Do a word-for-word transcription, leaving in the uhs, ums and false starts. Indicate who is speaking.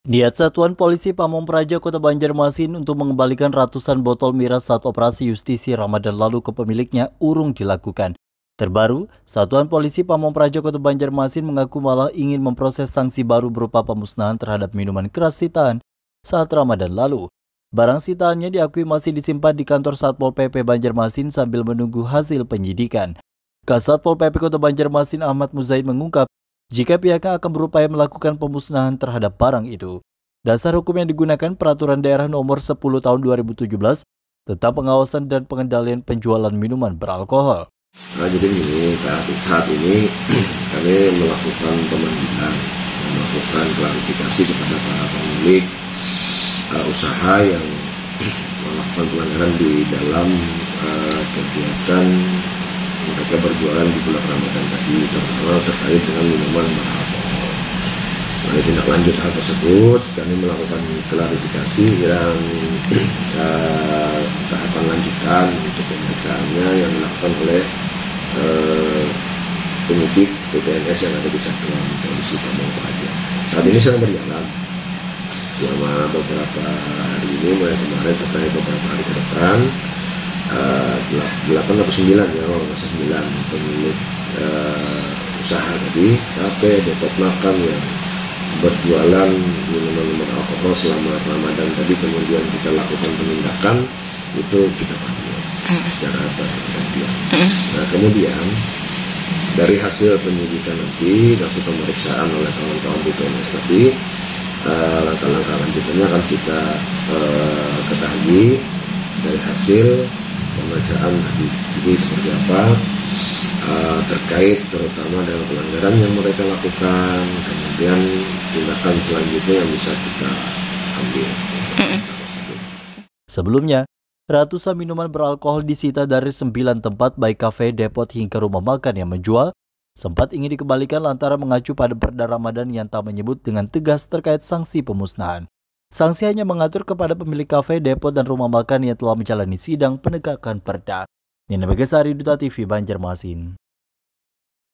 Speaker 1: Niat Satuan Polisi Pamong Praja Kota Banjarmasin untuk mengembalikan ratusan botol miras saat operasi justisi Ramadan lalu ke pemiliknya urung dilakukan. Terbaru, Satuan Polisi Pamong Praja Kota Banjarmasin mengaku malah ingin memproses sanksi baru berupa pemusnahan terhadap minuman keras sitaan saat Ramadan lalu. Barang sitaannya diakui masih disimpan di kantor Satpol P P Banjarmasin sambil menunggu hasil penyidikan. Kasatpol P P Kota Banjarmasin Ahmad Muzaid mengungkap, jika pihaknya akan berupaya melakukan pemusnahan terhadap barang itu. Dasar hukum yang digunakan Peraturan Daerah Nomor sepuluh Tahun dua ribu tujuh belas tentang pengawasan dan pengendalian penjualan minuman beralkohol.
Speaker 2: Nah, jadi begini, saat ini kami melakukan pemanggilan, melakukan klarifikasi kepada para pemilik uh, usaha yang melakukan pelanggaran di dalam uh, kegiatan mereka berjualan di bulan Ramadan tadi, terutama terkait dengan minuman beralkohol. Sebagai tindak lanjut hal tersebut, kami melakukan klarifikasi dan uh, tahapan lanjutan untuk pemeriksaannya yang dilakukan oleh uh, penyidik P P N S yang ada di Satuan Polisi Pamong Praja. Saat ini sedang berjalan selama beberapa hari ini, mulai kemarin sampai beberapa hari ke depan. Uh, delapan atau sembilan ya, kalau nggak sembilan pemilik uh, usaha tadi, kafe, depot makan yang berjualan minuman beralkohol selama Ramadan tadi, kemudian kita lakukan penindakan, itu kita panggil secara bergantian. Nah, kemudian dari hasil penyidikan nanti, hasil pemeriksaan oleh kawan-kawan P P N S tadi, uh, langkah-langkah lanjutannya akan kita uh, ketahui dari hasil pemeriksaan tadi. Jadi seperti apa uh, terkait terutama dengan pelanggaran yang mereka lakukan, kemudian tindakan selanjutnya yang bisa kita ambil.
Speaker 1: Sebelumnya, ratusan minuman beralkohol disita dari sembilan tempat baik kafe, depot hingga rumah makan yang menjual sempat ingin dikembalikan lantaran mengacu pada Perda Ramadan yang tak menyebut dengan tegas terkait sanksi pemusnahan. Sanksi hanya mengatur kepada pemilik kafe, depot, dan rumah makan yang telah menjalani sidang penegakan perda. Nina Megasari, Duta T V Banjarmasin.